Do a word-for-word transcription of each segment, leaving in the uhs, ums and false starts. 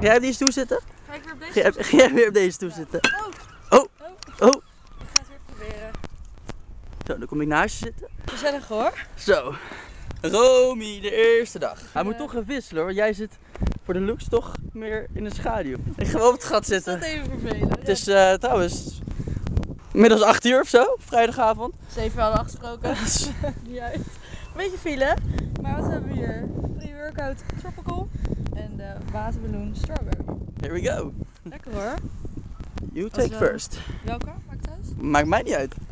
Ga jij op deze stoel zitten? Ga ik weer op deze Ga jij, ga jij weer op deze stoel ja. zitten? Oh. Oh. Oh. Oh. Ik ga het weer proberen. Zo, dan kom ik naast je zitten. Gezellig hoor. Zo. Romy, de eerste dag. Hij Ja. moet toch gaan wisselen hoor. Jij zit voor de looks toch meer in de schaduw. Ik ga wel op het gat Is zitten. dat even vervelend? Het is uh, trouwens inmiddels acht uur of zo, vrijdagavond. Zeven hadden afgesproken. Niet uit. Een beetje file. Maar wat hebben we hier? Pre-workout tropical en de waterballon strawberry. Here we go. Lekker hoor. You Als take we- first. Welke? Maakt het uit? Maakt mij niet uit.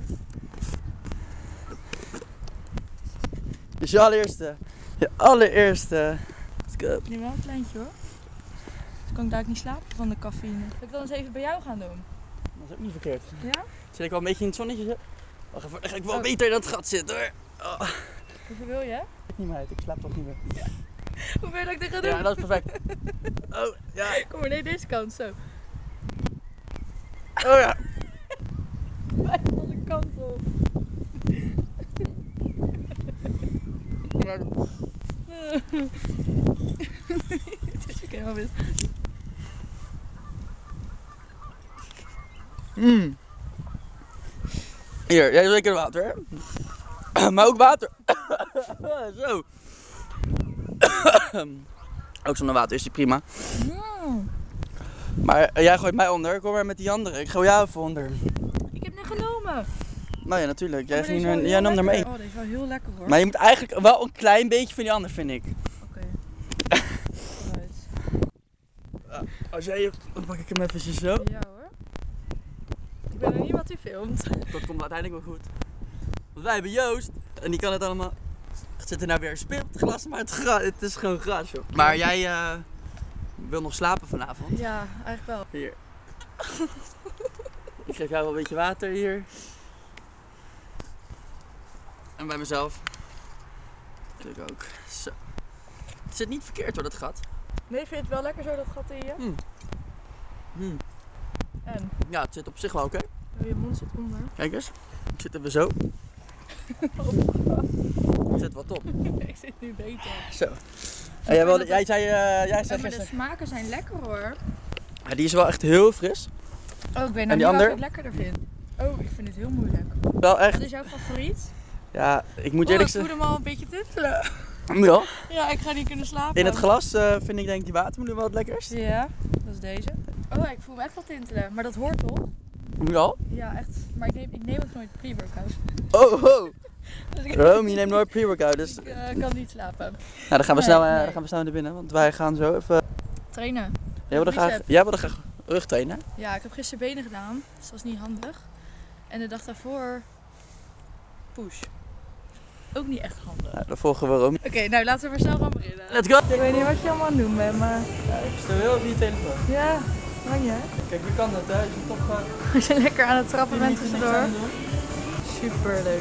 Dus je allereerste. Je allereerste. Let's go. Nu wel een kleintje hoor. Dus kan ik daar niet slapen van de cafeïne. Zal ik dan eens even bij jou gaan doen? Dat is ook niet verkeerd. Ja? Zit ik wel een beetje in het zonnetje? Zo? Wacht even, dan ga ik wel Oh. beter in dat gat zitten hoor. Oh. Hoeveel wil je? Ik niet meer uit, ik slaap toch niet meer. Hoe wil je dat ik dit ga doen? Ja, dat is perfect. Oh, ja. Kom maar, nee, deze kant zo. Oh ja. Bij alle kanten op. Het is ook helemaal mis. Mm. Hier, jij hebt zeker water hè? Maar ook water. Zo. Ook zonder water is die prima. Mm. Maar uh, jij gooit mij onder, ik kom maar met die andere. Ik gooi jou even onder. Ik heb net genomen. Nou ja, natuurlijk. Jij, Maar deze ging, is wel er- heel jij nam er lekker. mee. Oh, deze is wel heel lekker hoor. Maar je moet eigenlijk wel een klein beetje van die ander, vind ik. Oké. Vooruit. Als jij, dan pak ik hem even zo. Ja hoor. Ik ben er niet wat u filmt. Dat komt uiteindelijk wel goed. Want wij hebben Joost en die kan het allemaal. Zit er nou weer een spin op het glas, maar het, gra het is gewoon gras joh. Maar jij uh, wil nog slapen vanavond? Ja, eigenlijk wel. Hier. Ik geef jou wel een beetje water hier. En bij mezelf. Ik ook. Zo. Het zit niet verkeerd hoor, dat gat. Nee, vind je het wel lekker zo, dat gat in je? Mm. Mm. En? Ja, het zit op zich wel oké. Oh, je mond zit onder. Kijk eens. Ik zit even zo. Het zit wat op. Ik zit nu beter. Zo. En jij, wilde, jij zei, uh, jij Ja, zei maar de gisteren. smaken zijn lekker hoor. Ja, die is wel echt heel fris. Oh, ik weet En nou die niet ander? wat ik het lekkerder vind. Oh, ik vind het heel moeilijk. Wel echt. Wat is jouw favoriet? Ja, ik moet Oh, eerlijk ik voel zeggen. hem al een beetje tintelen. Ja. Ja, ik ga niet kunnen slapen. In het glas uh, vind ik denk ik die watermeloen wel het lekkerst. Ja, dat is deze. Oh, ik voel me echt wel tintelen. Maar dat hoort toch? Ja. Ja, echt. Maar ik neem, ik neem ook nooit pre-workout. Oh, oh. Dus ik, Romy neemt nooit pre-workout. Dus... ik uh, kan niet slapen. Nou, dan gaan we, Nee, snel, uh, nee. dan gaan we snel naar binnen. Want wij gaan zo even. Trainen. Jij wilde graag, Bicep. jij wilde graag rug trainen. Ja, ik heb gisteren benen gedaan. Dus dat was niet handig. En de dag daarvoor push. Ook niet echt handig. Nou, dan volgen we Romy. Oké, okay, nou laten we maar snel gaan beginnen. Let's go! Ik weet niet wat je allemaal aan het doen bent, maar Ja, ik stel heel even je telefoon. ja, lang je. Kijk, je kan het hè. Als je toch uh, Als je lekker aan het trappen bent niks tussendoor. aan doen. Super leuk.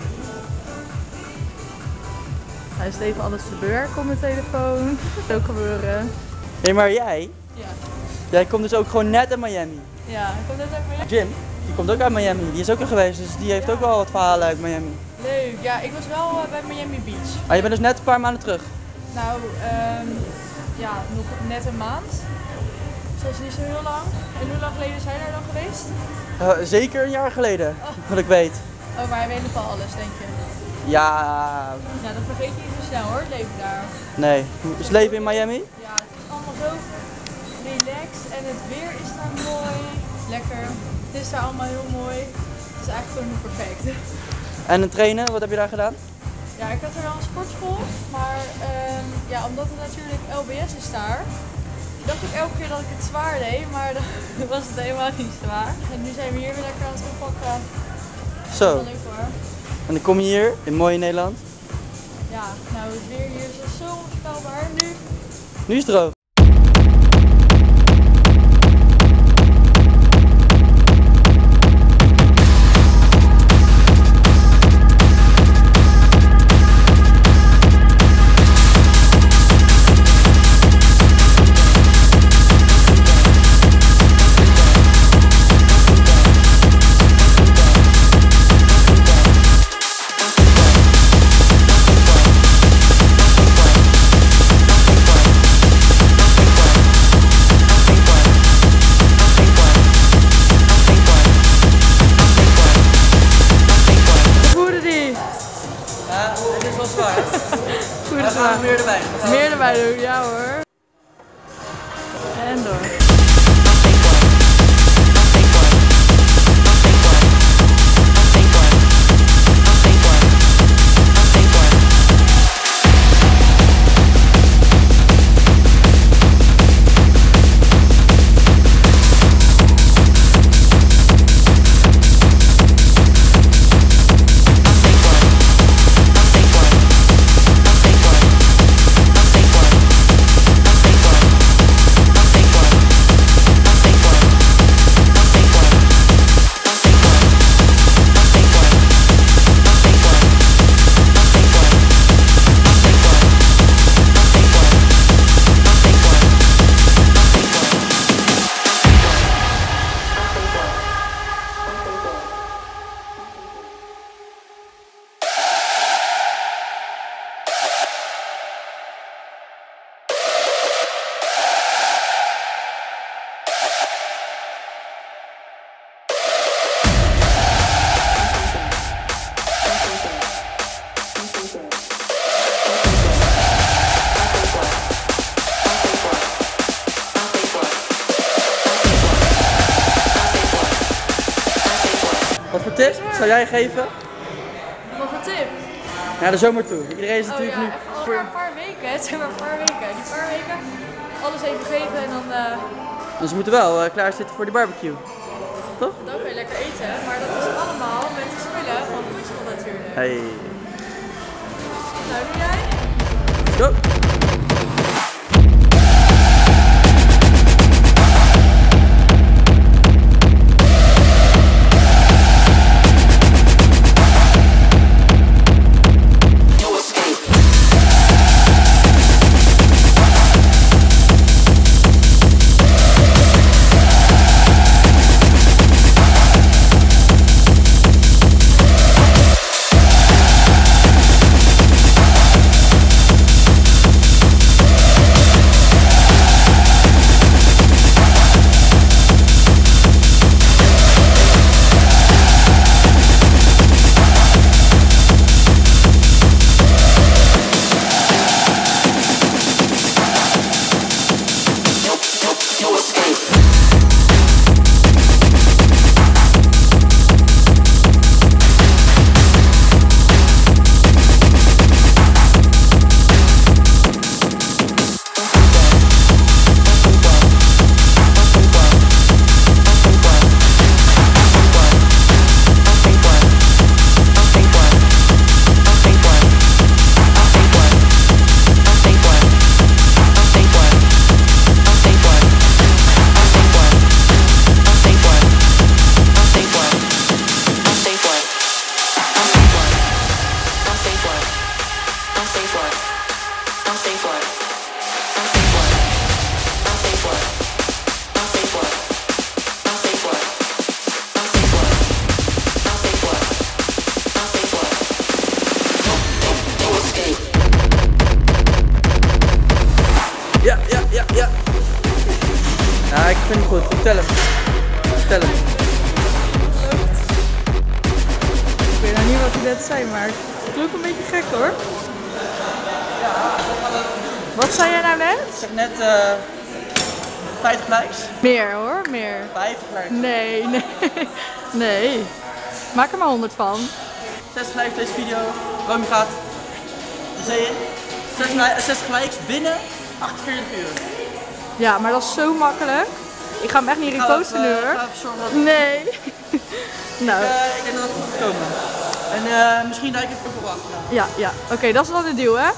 Hij is even alles te bewerken op mijn telefoon. Dat is ook gebeuren. Hé, maar jij? Ja. Jij komt dus ook gewoon net uit Miami. Ja, ik kom net even Jim, die komt ook uit Miami. Die is ook er geweest, dus die heeft ook wel wat verhalen uit Miami. leuk. Ja, ik was wel uh, bij Miami Beach. Maar je bent dus net een paar maanden terug. Nou, um, ja, nog net een maand. Dus dat is niet zo heel lang. En hoe lang geleden zijn we daar dan geweest? Uh, zeker een jaar geleden, Oh. wat ik weet. Oh, maar hij weet nog wel alles, denk je? Ja, Nou, dan vergeet je niet zo snel hoor, het leven daar. nee. Is leven in Miami? Ja, het is allemaal zo relaxed en het weer is daar mooi. Lekker. Het is daar allemaal heel mooi. Het is eigenlijk gewoon heel perfect. En een trainen, wat heb je daar gedaan? Ja, ik had er wel een sportschool, maar um, ja, omdat het natuurlijk L B S is daar, dacht ik elke keer dat ik het zwaar deed, maar dan was het helemaal niet zwaar. En nu zijn we hier weer lekker aan het oppakken. Zo, Wel leuk hoor. en dan kom je hier in mooie Nederland. Ja, nou het weer hier is zo onvoorspelbaar. Nu Nu is het droog. Meer erbij doen, ja hoor. En door. Wat voor tip zou jij geven? Wat voor tip? Naar de zomer toe. Iedereen is natuurlijk oh, ja, nu... Voor een paar weken, het zijn maar een paar weken. Die paar weken alles even geven en dan... Uh... Dus we moeten wel uh, klaar zitten voor de barbecue. Toch? Dan kan je lekker eten, maar dat is allemaal met de spullen van voedsel natuurlijk. Hey. Nou, doe jij? Go! Ja, ja, ja, ja. Ja, ik vind het goed. Vertel hem. Vertel hem. Ik weet nou niet wat hij net zei, maar het klonk een beetje gek hoor. Wat zei jij nou net? Ik zeg net uh, vijftig likes. Meer hoor, meer. vijftig likes. Nee, nee. Nee. Maak er maar honderd van. zestig likes deze video. Romy gaat de zee in. zestig likes binnen achtenveertig uur. Ja, maar dat is zo makkelijk. Ik ga hem echt niet reposten nu hoor. Ik ga even zorgen dat... Nee. Nou. Ik, uh, ik denk dat het goed gaat komen. En uh, misschien duik ik ook op achter. Ja, ja. Oké, okay, dat is wel de deal hè.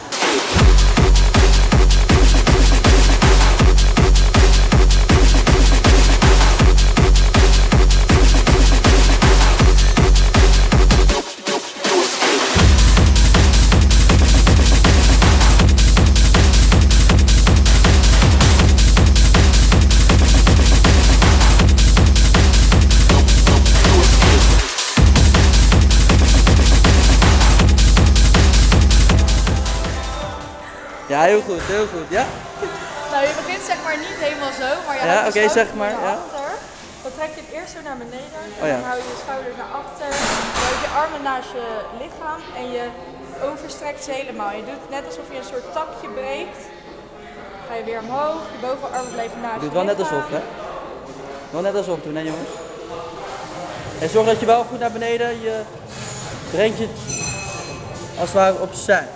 Ja, heel goed, heel goed, ja? Nou, je begint zeg maar niet helemaal zo, maar je ja, houdt oké, je zeg schouders maar, naar ja. achter. Dan trek je het eerst zo naar beneden, en oh, ja. dan hou je je schouders naar achter. Dan hou je je armen naast je lichaam en je overstrekt ze helemaal. Je doet net alsof je een soort takje breekt. Ga je weer omhoog, je bovenarmen blijven naast je Doe het wel net lichaam. alsof, hè? Wel net alsof doen, hè jongens? En zorg dat je wel goed naar beneden, je brengt je als het ware opzij.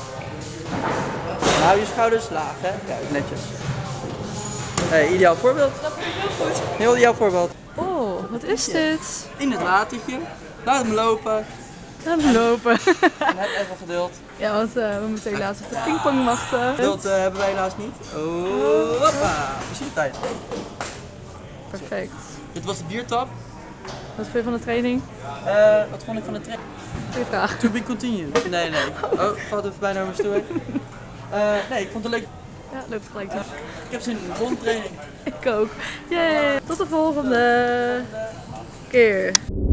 En hou je schouders laag, hè? Kijk, netjes. Hey, ideaal voorbeeld. Dat vind ik heel goed. Heel ideaal voorbeeld. Oh, wat is dit? In het watertje. Laat hem lopen. Laat hem lopen. En heb even geduld. Ja, want uh, we moeten helaas op de pingpong wachten. Geduld uh, hebben wij helaas niet. Oh, hoppa. Precies de tijd. Perfect. Dit was de biertap. Wat vind je van de training? Uh, wat vond ik van de training? Goeie vraag. To be continued. Nee, nee. Oh, valt even bijna naar mijn stoel heen. Uh, nee, ik vond het leuk. Ja, loopt gelijk toe. Ik heb zin in de volgende training. Ik ook. Yay! Tot de volgende keer.